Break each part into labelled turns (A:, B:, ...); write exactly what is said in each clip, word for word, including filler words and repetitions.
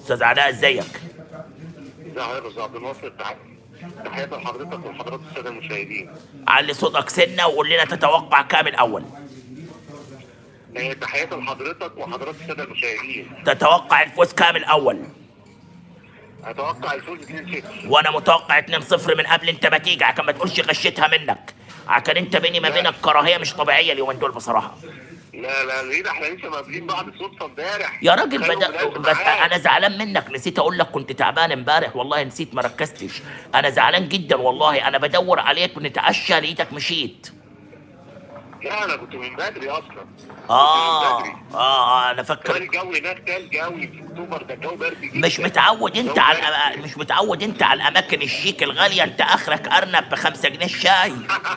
A: استاذ علاء ازيك؟
B: ازي حضرتك يا استاذ عبد الناصر؟ تحياتي لحضرتك وحضرات الساده المشاهدين.
A: علي صوتك سنه وقول لنا تتوقع كام الاول؟
B: آه، تحياتي لحضرتك وحضرات الساده المشاهدين.
A: تتوقع الفوز كام الاول؟
B: اتوقع الفوز اتنين صفر.
A: وانا متوقع اتنين صفر من قبل انت ما تيجي، عشان ما تقولش غشيتها منك، عشان انت بيني ما
B: لا.
A: بينك كراهيه مش طبيعيه اليومين دول بصراحه.
B: لا لا ليه ده احنا لسه مقابلين بعض صدفه امبارح
A: يا راجل
B: خير
A: بدا
B: وبلاد
A: بس
B: معاك.
A: انا زعلان منك، نسيت اقول لك كنت تعبان امبارح والله، نسيت ما ركزتش. انا زعلان جدا والله، انا بدور عليك ونتعشى لقيتك مشيت.
B: لا انا كنت من بدري اصلا.
A: اه
B: كنت من بدري.
A: اه, آه انا
B: كمان
A: فكر.
B: الجو هناك تلج قوي في اكتوبر، ده الجو برد جدا.
A: مش متعود انت
B: جو
A: على
B: برد.
A: الأما- مش متعود انت على الاماكن الشيك الغاليه، انت اخرك ارنب بخمسة جنيه الشاي.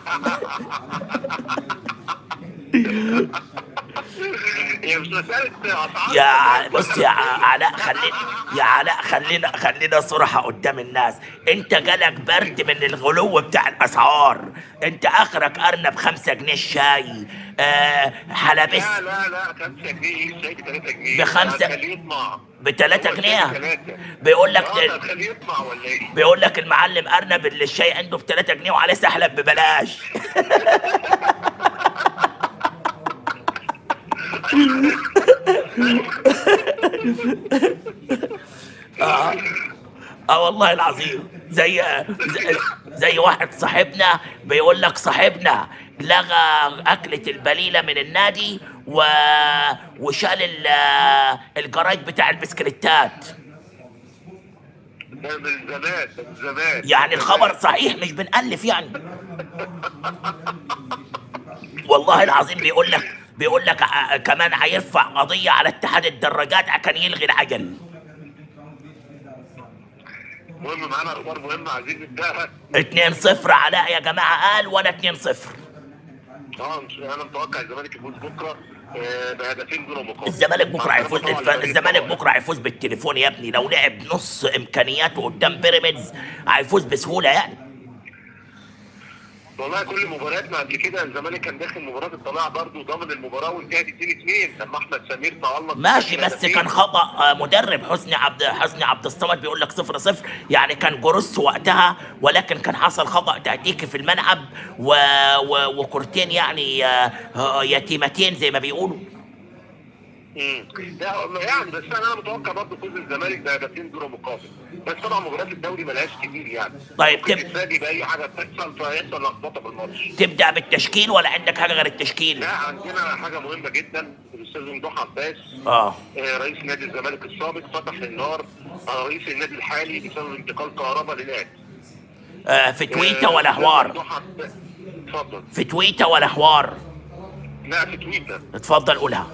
B: هي مش مساله اسعار.
A: يا ع- بص يا ع- علاء خلينا، يا علاء خلينا خلينا صراحة قدام الناس، انت جالك برد من الغلو بتاع الاسعار، انت اخرك ارنب خمسة جنيه الشاي، آه حلبس
B: لا لا لا خمسة جنيه الشاي ب ثلاثة جنيه.
A: بخمسة-
B: خليه يطمع.
A: بتلاتة
B: هو الشاي
A: جنيه.
B: بتلاتة.
A: بيقول لك
B: اه ده خليه يطمع ولا ايه؟
A: بيقول لك المعلم ارنب اللي الشاي عنده بتلاتة جنيه وعليه سحلب ببلاش. اه والله العظيم، زي زي, زي واحد صاحبنا بيقول لك صاحبنا لغى أكلة البليلة من النادي و... وشال ال... الجراج بتاع البسكليتات.
B: ده من زمان، ده من زمان.
A: يعني الخبر صحيح مش بنألف يعني. والله العظيم بيقول لك بيقول لك ع- كمان هيرفع قضية على اتحاد الدراجات عشان يلغي العجل.
B: المهم معانا اخبار مهمه عايزين نبداها.
A: اتنين صفر علاء يا جماعة قال، وانا اتنين صفر.
B: اه مش انا متوقع الزمالك يفوز بكره آه، بهدفين دون مقابل.
A: الزمالك بكره
B: مع
A: هيفوز
B: طبعاً
A: الف...
B: الفريق
A: الزمالك
B: طبعاً.
A: بكره هيفوز بالتليفون يا ابني، لو لعب نص امكانياته قدام بيراميدز هيفوز بسهوله يعني.
B: والله كل مبارياتنا قبل كده الزمالك كان داخل مباراه الطلاع برضه ضامن المباراه وانتهت اتنين اتنين لما احمد سمير تألق.
A: ماشي،
B: بشكل
A: بس
B: هدفين.
A: كان خطأ آه، مدرب حسني عبد حسني عبد الصمد بيقول لك صفر صفر، يعني كان جروس وقتها، ولكن كان حصل خطأ تكتيكي في الملعب و... و... وكورتين يعني آه، آه، يتيمتين زي ما بيقولوا.
B: امم لا يعني بس انا متوقع برضه فوز الزمالك بهدفين دون مقابل، بس طبعا مباريات الدوري ملهاش كتير يعني.
A: طيب،
B: ممكن
A: تب-
B: تتفاجئ باي حاجه بتحصل فيحصل لخبطه في الماتش.
A: تبدأ بالتشكيل ولا عندك حاجه غير التشكيل؟
B: لا عندنا حاجه مهمه جدا، الاستاذ ممدوح عباس
A: اه
B: آه، رئيس نادي الزمالك السابق فتح النار على رئيس النادي الحالي بسبب انتقال كهرباء للاهلي.
A: آه، في تويتر
B: آه،
A: ولا
B: الأستاذ
A: حوار؟
B: ممدوح عباس- اتفضل.
A: في تويتر ولا حوار؟
B: لا في تويتر.
A: اتفضل قولها.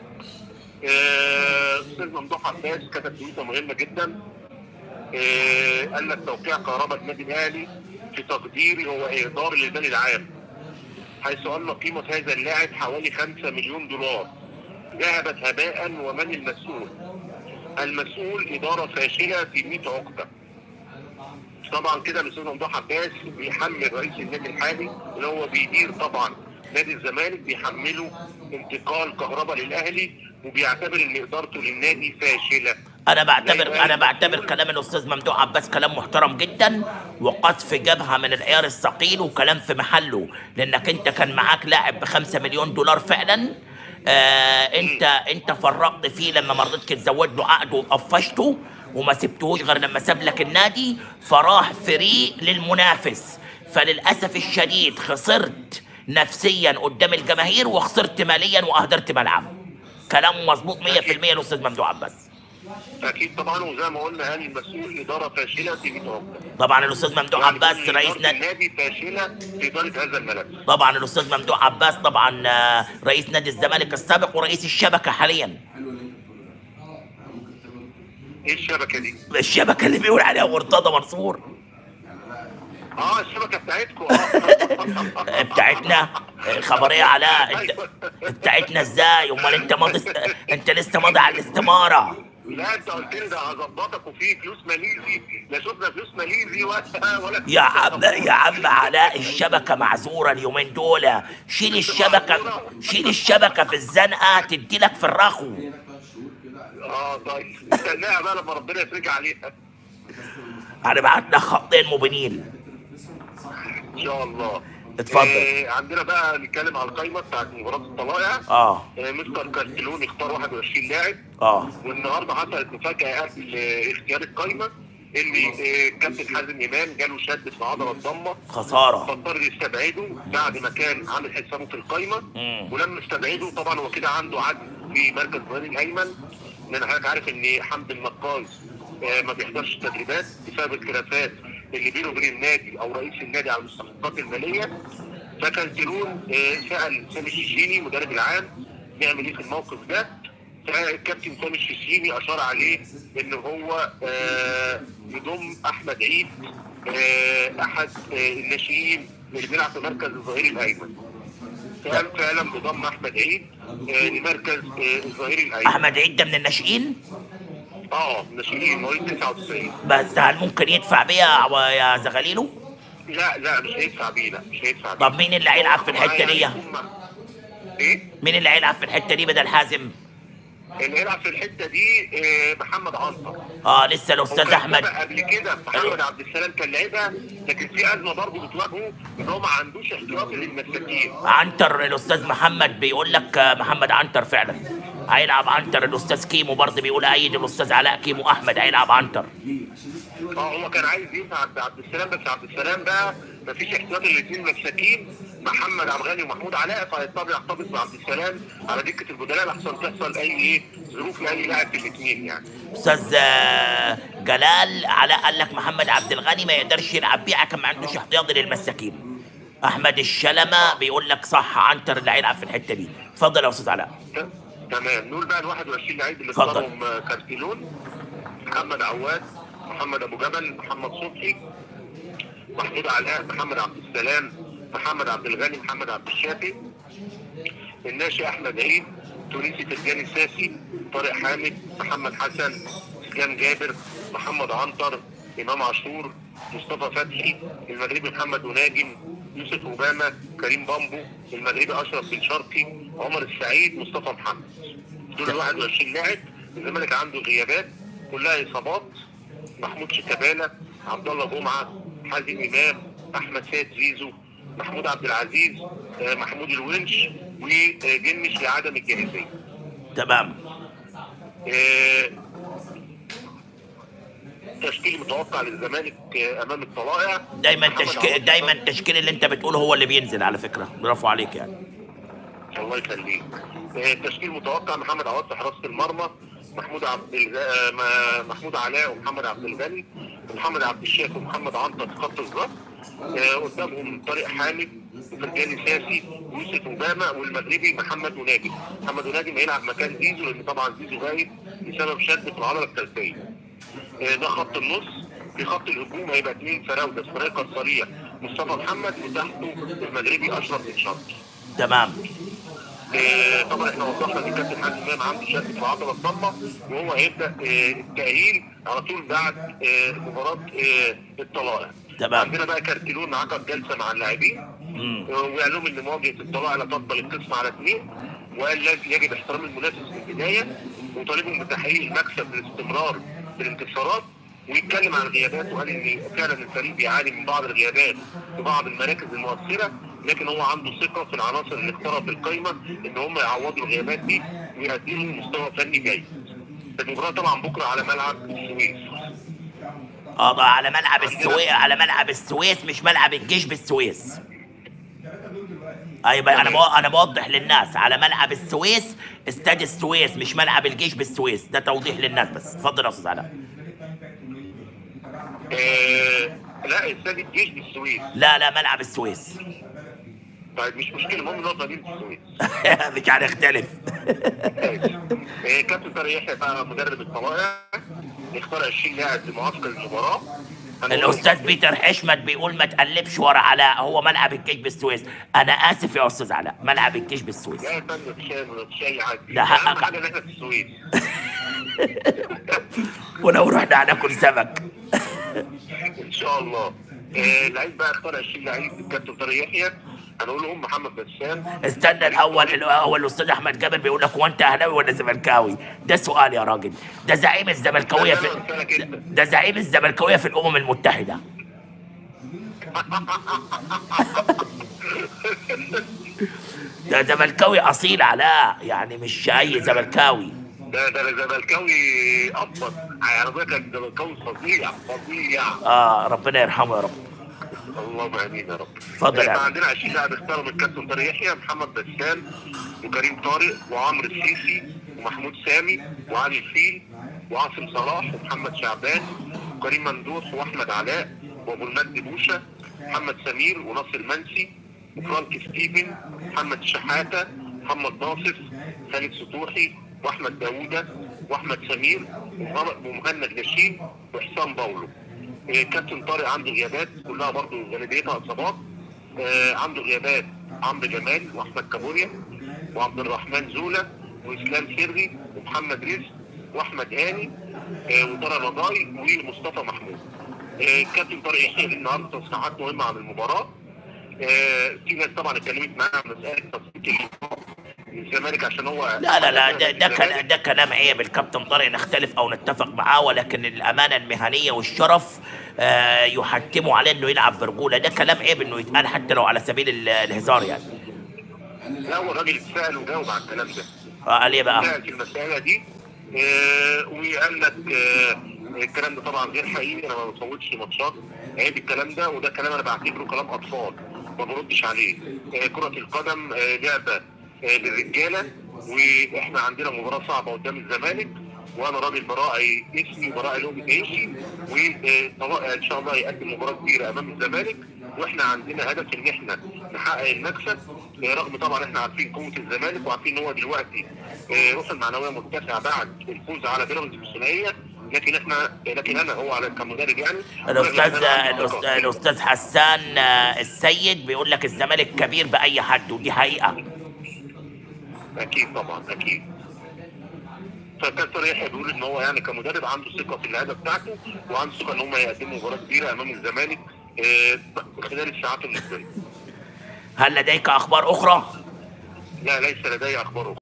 B: آه، الاستاذ ممدوح عباس كتب تويته مهمه جدا. آه، قال لك توقيع كهرباء النادي الاهلي في تقديري هو اهدار للمال العام، حيث ان قيمه هذا اللاعب حوالي خمسة مليون دولار ذهبت هباء، ومن المسؤول؟ المسؤول اداره فاشله في مئة عقده. طبعا كده الاستاذ ممدوح عباس بيحمل رئيس النادي الحالي اللي هو بيدير طبعا نادي الزمالك، بيحمله انتقال كهرباء للاهلي، وبيعتبر ان ادارته للنادي فاشله.
A: انا بعتبر
B: دايماً
A: انا بعتبر كلام الاستاذ ممدوح عباس كلام محترم جدا، وقذف جبهه من العيار الثقيل، وكلام في محله، لانك انت كان معاك لاعب بخمسة مليون دولار فعلا. آه انت انت فرطت فيه لما ما رضيتش تزود له عقده وقفشته وما سبتهوش غير لما ساب لك النادي، فراح فريق للمنافس، فللاسف الشديد خسرت نفسيا قدام الجماهير وخسرت ماليا واهدرت ملعب. كلام مظبوط مية في المية الاستاذ ممدوح عباس.
B: اكيد طبعا، وزي ما قلنا قال المسؤول اداره فاشله في مئة عقده.
A: طبعا الاستاذ ممدوح
B: يعني
A: عباس
B: كل
A: رئيس
B: إدارة
A: نادي،
B: النادي فاشله في اداره هذا الملف.
A: طبعا الاستاذ ممدوح عباس طبعا آه، رئيس نادي الزمالك السابق ورئيس الشبكه حاليا.
B: ايه الشبكه دي؟
A: الشبكه اللي بيقول عليها مرتضى منصور
B: اه الشبكه بتاعتكم اه
A: بتاعتنا. خبريه علاء انت بتاعتنا ازاي؟ امال انت ماضي انت لسه ماضي على الاستماره.
B: لا انت قلت لي ده هظبطك وفي فلوس ماليزي، لا شفنا فلوس ماليزي ولا ولا
A: يا عم يا عم علاء، الشبكه معذوره اليومين دول، شيل الشبكه شيل الشبكه في الزنقه تدي لك في الرخو.
B: اه طيب استناها بقى لما ربنا يفرج عليها.
A: هنبعت لك خطين مبينين.
B: ان شاء الله.
A: اتفضل.
B: آه عندنا بقى نتكلم على القايمه بتاعت مباراه الطلائع.
A: اه
B: آه مستر كارتلون اختار واحد وعشرين لاعب.
A: اه
B: والنهارده حصلت مفاجاه قبل آه، اختيار القايمه، ان آه، كابتن حازم امام جاله شد في العضله الضمه،
A: خساره.
B: فاضطر يستبعده بعد ما كان عامل حسابه في القايمه.
A: مم.
B: ولما استبعده طبعا هو كده عنده عجز في مركز الظهير الايمن، لان حضرتك عارف ان حمد النقاز آه، ما بيحضرش التدريبات بسبب الخلافات اللي بينه وبين النادي او رئيس النادي على المستحقات الماليه. فكارتلون آه، سال سامي الشيشيني مدرب العام نعمل ايه في الموقف ده. فالكابتن سامي الشيشيني اشار عليه ان هو آه، يضم احمد عيد آه، احد آه، الناشئين اللي بيلعب في مركز الظهير الايمن. فعلا فعلا بضم احمد عيد آه، لمركز آه، الظهير الايمن.
A: احمد عيد ده من الناشئين؟
B: اه ناشئين مواليد تسعة وتسعين.
A: بس هل ممكن يدفع بيها يا زغاليلو؟
B: لا لا مش هيدفع بيه، لا مش هيدفع بيه.
A: طب مين اللي هيلعب في الحته دي؟
B: يعني ايه؟
A: مين اللي هيلعب في الحته دي بدل حازم؟
B: اللي يلعب في الحته دي آه، محمد عنتر.
A: اه لسه الاستاذ
B: هو كان
A: احمد.
B: سبق قبل كده محمد عبد السلام كان لعبها، لكن في ازمه برضه بتواجهه ان هو ما عندوش احتياطي للمساكين.
A: عنتر الاستاذ محمد بيقول لك آه، محمد عنتر فعلا هيلعب. عنتر الاستاذ كيمو برضه بيقول ايد الاستاذ علاء كيمو احمد هيلعب عنتر.
B: اه هو كان عايز ينفع عبد عبد السلام، بس عبد السلام بقى ما فيش احتياطي للاثنين مساكين محمد عبد الغني ومحمود علاء، فهيضطر يحتفظ بعبد السلام على دكه البدلاء لحسن تحصل اي ايه ظروف لاي لاعب في الاثنين يعني.
A: استاذ آه، جلال علاء قال لك محمد عبد الغني ما يقدرش يلعب بيه عشان ما عندوش احتياطي للمساكين. احمد الشلمه بيقول لك صح عنتر اللي هيلعب في الحته دي. اتفضل يا استاذ علاء.
B: ت- تمام. نقول بقى ال واحد وعشرين لعيب اللي
A: اتفضل.
B: اختارهم آه، كارتيلون: محمد عواد، محمد ابو جبل، محمد صبحي، محمود علاء، محمد عبد السلام، محمد عبد الغني، محمد عبد الشافي. الناشئ احمد عيد، تونسي ترجاني الساسي، طارق حامد، محمد حسن، اسلام جابر، محمد عنتر، امام عاشور، مصطفى فتحي. المغربي محمد وناجم، يوسف اوباما، كريم بامبو. المغربي اشرف بن شرقي، عمر السعيد، مصطفى محمد. دول ال واحد وعشرين لاعب. الزمالك عنده غيابات كلها اصابات: محمود شيكابالا، عبد الله جمعه، حازم امام، احمد سيد زيزو، محمود عبد العزيز، آه، محمود الونش، وجنش لعدم الجاهزيه.
A: تمام.
B: آه، تشكيل متوقع للزمالك آه، امام الطلائع.
A: دايما
B: محمد
A: تشكيل
B: عواد
A: دايما
B: طبعاً.
A: التشكيل اللي انت بتقوله هو اللي بينزل على فكره. برافو عليك يعني.
B: الله يخليك. آه، تشكيل متوقع: محمد عواد في حراسه المرمى، محمود عبد الغ... آه، ما- محمود علاء ومحمد عبد الغني، ومحمد عبد الشافي ومحمد عنتر في خط الظهر. آه، قدامهم طارق حامد وفرجاني ساسي ويوسف اوباما، والمغربي محمد وناجم. محمد وناجم هيلعب مكان زيزو لان طبعا زيزو غايب بسبب شد في العضله الثلاثيه. آه، ده خط النص. في خط الهجوم هيبقى اثنين فراوده: سترايكر الصريح مصطفى محمد، وتحته المغربي اشرف بن شرقي.
A: تمام.
B: آه، طبعا احنا وضحنا ان كابتن حازم امام عنده شد في العضله الضمه، وهو هيبدا آه، التاهيل على طول بعد آه، مباراه آه، الطلائع.
A: تمام.
B: عندنا بقى كارتيرون عقد جلسه مع اللاعبين
A: مم.
B: آه، وقال لهم ان مواجهه الطلائع لا تقبل القسم على اثنين، وقال لازم يجب احترام المنافس من البدايه، وطالبهم بتحقيق المكسب للاستمرار في الانتصارات. ويتكلم عن الغيابات وقال ان فعلا الفريق بيعاني من بعض الغيابات في بعض المراكز المؤثره، لكن هو عنده ثقه في العناصر اللي اختارها في القايمه ان هم يعوضوا الغيابات دي ويقدموا مستوى فني جيد. المباراه طبعا بكره على ملعب السويس.
A: اه بقى على ملعب السويس. على ملعب السويس مش ملعب الجيش بالسويس. ايوه انا بو... انا بوضح للناس على ملعب السويس استاد السويس مش ملعب الجيش بالسويس. ده توضيح للناس بس. اتفضل يا استاذ علاء.
B: آه لا استاد الجيش بالسويس.
A: لا لا ملعب السويس.
B: طيب مش مشكله، المهم نقطه دي في السويس.
A: مش هنختلف.
B: آه، كابتن طارق يحيى بقى مدرب الطلائع اختار عشرين لاعب لمعسكر المباراه.
A: الاستاذ بيتر حشمت بيقول ما تقلبش ورا علاء، هو ملعب الجيش بالسويس. انا اسف يا استاذ علاء، ملعب الجيش بالسويس.
B: لا يا فندم مفيش مفيش اي حاجه،
A: ده
B: اهم
A: حقك.
B: حاجه ان احنا في السويس.
A: ولو رحنا هناكل سمك.
B: ان شاء الله. آه، اللعيب بقى اختار عشرين لعيب الكابتن طارق يحيى. هنقولهم محمد بسام.
A: استنى الاول، الاول الاستاذ احمد جابر بيقول لك هو انت اهلاوي ولا زملكاوي؟ ده سؤال يا راجل. ده زعيم الزملكاويه في ده زعيم الزملكاويه في الامم المتحده. ده زملكاوي اصيل علاء، يعني مش اي زملكاوي.
B: ده ده زملكاوي ابط، على فكره كان زملكاوي فظيع فظيع.
A: اه ربنا يرحمه يا رب.
B: اللهم امين يا رب.
A: اتفضل يا
B: احنا
A: عم.
B: عندنا عشرين لاعب اختاروا من كابتن طارق يحيى: محمد بسام، وكريم طارق، وعمرو السيسي، ومحمود سامي، وعلي الفيل، وعاصم صلاح، ومحمد شعبان، وكريم ممدوح، واحمد علاء، وابو المجد بوشه، محمد سمير، وناصر منسي، وفرانك ستيفن، محمد شحاته، محمد ناصف، خالد سطوحي، واحمد داوودة، واحمد سمير، ومهند لاشين، وحسام باولو. آه، كابتن طارق عنده غيابات كلها برضه غالبيتها اصابات. آه، عنده غيابات عمرو جمال، واحمد كابوريا، وعبد الرحمن زولا، واسلام سري، ومحمد رزق، واحمد هاني، آه، وطارق رضاي، ومصطفى محمود. آه، كابتن طارق يحيى النهارده تصريحات مهمه عن المباراه. آه، في ناس طبعا اتكلمت معاه عن مساله تصفيق الزمالك عشان هو
A: لا لا لا ده ده, كلام ده كلام عيب. الكابتن طارق نختلف او نتفق معاه، ولكن الامانه المهنيه والشرف آه يحتموا عليه انه يلعب برجوله. ده كلام عيب انه يتقال حتى لو على سبيل ال- الهزار يعني.
B: لا هو الراجل اتسال وجاوب على الكلام ده.
A: آه قال ايه بقى؟
B: سال في المساله دي آه وقال لك آه الكلام ده طبعا غير حقيقي، انا ما بفوتش ماتشات، عيب الكلام ده، وده كلام انا بعتبره كلام اطفال ما بردش عليه. آه كره القدم آه لعبه آه للرجاله، واحنا عندنا مباراه صعبه قدام الزمالك، وانا راجل براعي اسمي وبراعي لقمه عيشي، وان شاء الله هيقدم مباراه كبيره امام الزمالك، واحنا عندنا هدف ان احنا نحقق المكسب، رغم طبعا احنا عارفين قوه الزمالك وعارفين ان هو دلوقتي آه، روحه المعنويه مرتفعه بعد الفوز على بيراميدز في الثنائيه، لكن احنا لكن انا هو على كمدرب يعني
A: الاستاذ الاستاذ الاستاذ حسان آه، السيد بيقول لك الزمالك كبير باي حد، ودي حقيقه.
B: اكيد طبعا اكيد. فكابتن يحيى بيقول ان هو يعني كمدرب عنده ثقه في اللعيبه بتاعته، وعنده ثقه ان هم هيقدموا مباراه كبيره امام الزمالك آه، خلال الساعات المقبله.
A: هل لديك اخبار اخرى؟
B: لا ليس لدي اخبار.